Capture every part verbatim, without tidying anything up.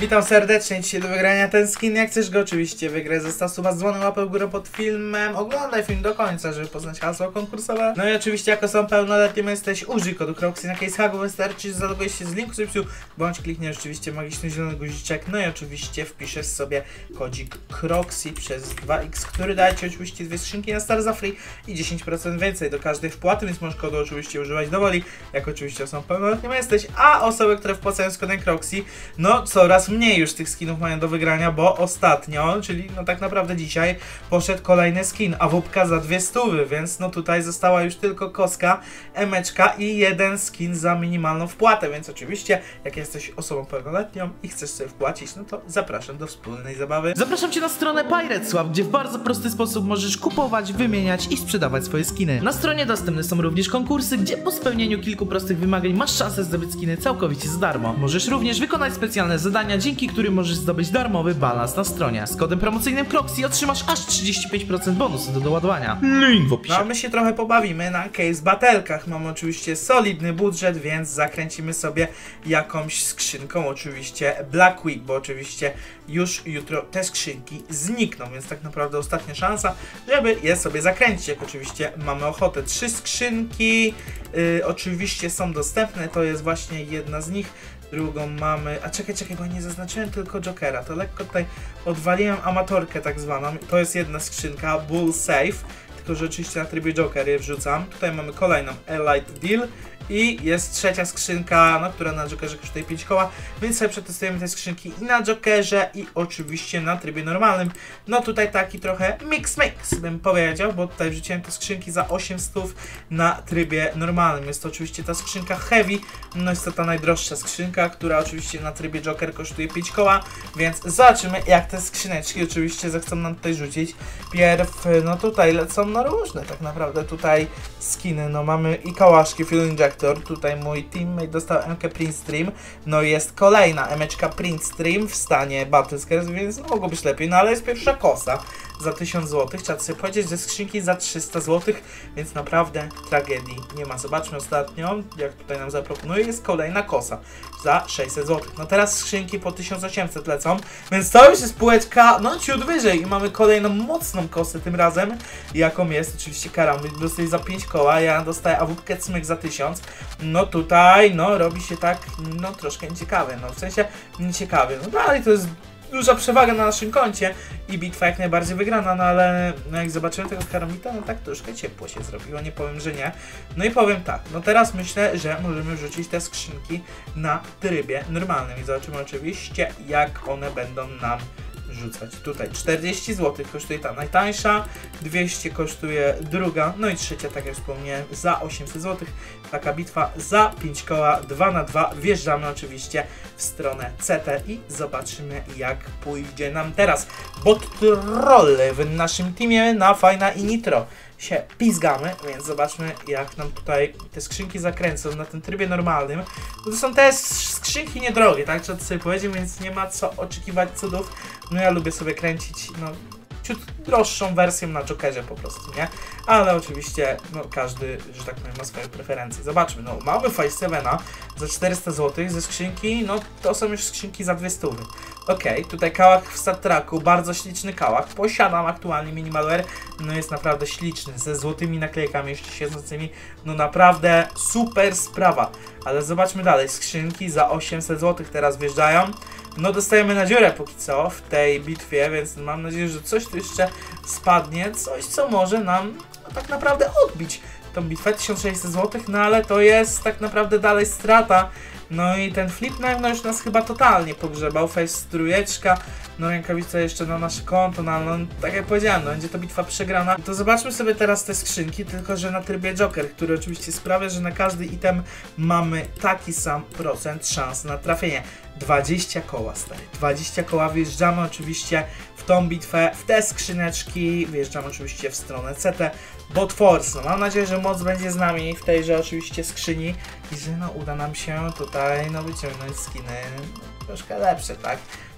Witam serdecznie, dzisiaj do wygrania ten skin. Jak chcesz go oczywiście wygrać, zostaw suba z dzwonem, łapę w górę pod filmem. Oglądaj film do końca, żeby poznać hasło konkursowe. No i oczywiście jako są pełnoletnim jesteś, użyj kodu Croxy na CaseHagu. Wystarczy, że zalogujesz się z linku subskrypcji, bądź klikniesz oczywiście magiczny zielony guziczek. No i oczywiście wpiszesz sobie kodzik Croxy przez dwa X, który daje ci oczywiście dwie skrzynki na start za free i dziesięć procent więcej do każdej wpłaty, więc możesz kodu oczywiście używać dowoli, jak oczywiście są pełnoletnim jesteś. A osoby, które wpłacają z kodem Croxy, no coraz mniej już tych skinów mają do wygrania, bo ostatnio, czyli no tak naprawdę dzisiaj, poszedł kolejny skin, awupka za dwie stówy, więc no tutaj została już tylko koska, emeczka i jeden skin za minimalną wpłatę, więc oczywiście jak jesteś osobą pełnoletnią i chcesz sobie wpłacić, no to zapraszam do wspólnej zabawy. Zapraszam cię na stronę Pirate Swap, gdzie w bardzo prosty sposób możesz kupować, wymieniać i sprzedawać swoje skiny. Na stronie dostępne są również konkursy, gdzie po spełnieniu kilku prostych wymagań masz szansę zdobyć skiny całkowicie za darmo. Możesz również wykonać specjalne zadania, dzięki którym możesz zdobyć darmowy balans na stronie. Z kodem promocyjnym Croxy otrzymasz aż trzydzieści pięć procent bonusu do doładowania. Link w opisie. No a my się trochę pobawimy na case battle'kach. Mamy oczywiście solidny budżet, więc zakręcimy sobie jakąś skrzynką, oczywiście Black Week, bo oczywiście już jutro te skrzynki znikną, więc tak naprawdę ostatnia szansa, żeby je sobie zakręcić, jak oczywiście mamy ochotę. Trzy skrzynki yy, oczywiście są dostępne, to jest właśnie jedna z nich. Drugą mamy, a czekaj, czekaj, bo nie zaznaczyłem tylko Jokera, to lekko tutaj odwaliłem amatorkę tak zwaną. To jest jedna skrzynka, Bull Safe, tylko że oczywiście na trybie Joker je wrzucam. Tutaj mamy kolejną Elite Deal i jest trzecia skrzynka, no, która na Jokerze kosztuje pięć koła, więc sobie przetestujemy te skrzynki i na Jokerze i oczywiście na trybie normalnym. No tutaj taki trochę mix mix bym powiedział, bo tutaj wrzuciłem te skrzynki za osiem stów na trybie normalnym. Jest to oczywiście ta skrzynka Heavy, no jest to ta najdroższa skrzynka, która oczywiście na trybie Joker kosztuje pięć koła, więc zobaczymy jak te skrzyneczki oczywiście zechcą nam tutaj rzucić. Pierw, no tutaj lecą no różne tak naprawdę tutaj skiny, no mamy i kałaszki Fuel Injector. Tutaj mój teammate dostał M K Print Stream. No jest kolejna emeczka Print Stream w stanie Battle Scares, więc no, mogło być lepiej. No ale jest pierwsza kosa za tysiąc złotych. Trzeba sobie powiedzieć, że skrzynki za trzysta złotych, więc naprawdę tragedii nie ma. Zobaczmy ostatnio, jak tutaj nam zaproponuje, jest kolejna kosa za sześćset złotych. No teraz skrzynki po tysiąc osiemset lecą, więc to już jest półeczka, no ciut wyżej i mamy kolejną mocną kosę tym razem, jaką jest oczywiście karambit. Dostaję za pięć koła, ja dostaję awupkę cmyk za tysiąc. No tutaj, no robi się tak, no troszkę nieciekawe, no w sensie nieciekawie. No dalej to jest duża przewaga na naszym koncie i bitwa jak najbardziej wygrana, no ale no jak zobaczymy tego karambita, no tak troszkę ciepło się zrobiło, nie powiem, że nie. No i powiem tak, no teraz myślę, że możemy wrzucić te skrzynki na trybie normalnym i zobaczymy oczywiście jak one będą nam rzucać. Tutaj czterdzieści złotych kosztuje ta najtańsza, dwieście kosztuje druga, no i trzecia, tak jak wspomniałem, za osiemset złotych. Taka bitwa za pięć koła, dwa na dwa. Wjeżdżamy oczywiście w stronę C T i zobaczymy jak pójdzie nam teraz. Bot trolle w naszym teamie na Fajna i Nitro się pizgamy, więc zobaczmy jak nam tutaj te skrzynki zakręcą na tym trybie normalnym. No to są te skrzynki niedrogie, tak? Trzeba to sobie powiedzieć, więc nie ma co oczekiwać cudów. No ja lubię sobie kręcić, no ciut droższą wersję na Jokerze po prostu, nie? Ale oczywiście, no każdy, że tak powiem, ma swoje preferencje. Zobaczmy, no mamy Five Sevena za czterysta złotych ze skrzynki, no to są już skrzynki za dwie stówy. Okej, okay, tutaj kałach w Star Traku, bardzo śliczny kałach, posiadam aktualnie Minimalware, no jest naprawdę śliczny, ze złotymi naklejkami jeszcze siedzącymi, no naprawdę super sprawa. Ale zobaczmy dalej, skrzynki za osiemset złotych teraz wjeżdżają. No dostajemy na dziurę póki co w tej bitwie, więc mam nadzieję, że coś tu jeszcze spadnie, coś co może nam no, tak naprawdę odbić tą bitwę. Tysiąc sześćset złotych, no ale to jest tak naprawdę dalej strata. No i ten flip knife no już nas chyba totalnie pogrzebał, face trójeczka, no rękawica jeszcze na nasze konto, no, no tak jak powiedziałem, no będzie to bitwa przegrana. To zobaczmy sobie teraz te skrzynki, tylko że na trybie Joker, który oczywiście sprawia, że na każdy item mamy taki sam procent szans na trafienie. dwadzieścia koła, stary, dwadzieścia koła, wjeżdżamy oczywiście w tą bitwę, w te skrzyneczki, wjeżdżamy oczywiście w stronę C T, Bot Force, no mam nadzieję, że moc będzie z nami w tejże oczywiście skrzyni i że no uda nam się tutaj no wyciągnąć skiny troszkę lepsze, tak?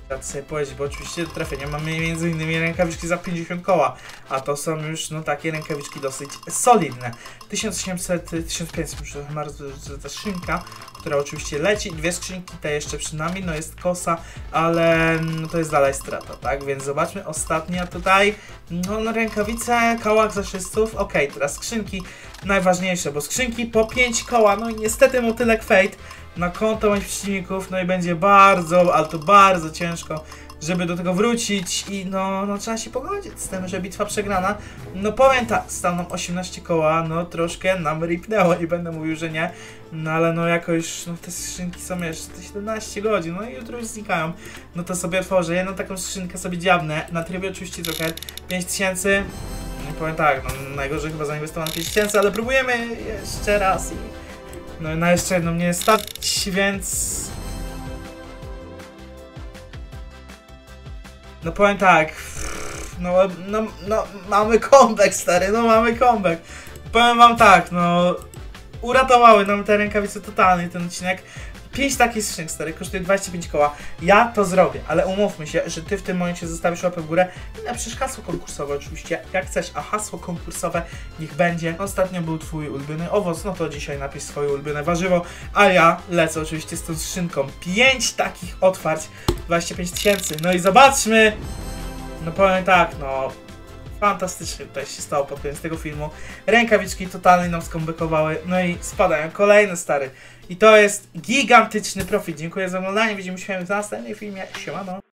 Trzeba sobie powiedzieć, bo oczywiście do trafienia mamy między innymi rękawiczki za pięćdziesiąt koła, a to są już no takie rękawiczki dosyć solidne. tysiąc osiemset, tysiąc pięćset, bardzo ta skrzynka, która oczywiście leci, dwie skrzynki, te jeszcze przed nami, no jest kosa, ale no to jest dalej strata, tak? Więc zobaczmy, ostatnia tutaj, no, no rękawice, kołach zaszystów, ok, teraz skrzynki najważniejsze, bo skrzynki po pięć koła, no i niestety motylek Fate na konto moich przeciwników, no i będzie bardzo, ale to bardzo ciężko, żeby do tego wrócić i no, no trzeba się pogodzić z tym, że bitwa przegrana. No powiem tak, stał nam osiemnaście koła, no troszkę nam ripnęło, nie będę mówił, że nie, no ale no jakoś, no te skrzynki są jeszcze siedemnaście godzin, no i jutro już znikają, no to sobie otworzę, jedną taką skrzynkę sobie dziabnę, na trybie oczywiście trochę pięć tysięcy, no powiem tak, no najgorzej chyba zainwestowano pięć tysięcy, ale próbujemy jeszcze raz i no na jeszcze jedną nie stać, więc... No powiem tak, no, no, no mamy comeback stary, no mamy comeback. Powiem wam tak, no uratowały nam te rękawice totalnie ten odcinek. pięć takich skrzynek stary, kosztuje dwadzieścia pięć koła. Ja to zrobię, ale umówmy się, że ty w tym momencie zostawisz łapę w górę i napiszesz hasło konkursowe oczywiście, jak chcesz, a hasło konkursowe niech będzie. Ostatnio był twój ulubiony owoc, no to dzisiaj napisz swoje ulubione warzywo, a ja lecę oczywiście z tą skrzynką. pięć takich otwarć, dwadzieścia pięć tysięcy, no i zobaczmy. No powiem tak, no fantastycznie tutaj się stało pod koniec tego filmu. Rękawiczki totalnie nam skombekowały, no i spadają kolejne stary. I to jest gigantyczny profit. Dziękuję za oglądanie, widzimy się w następnym filmie. Siemano.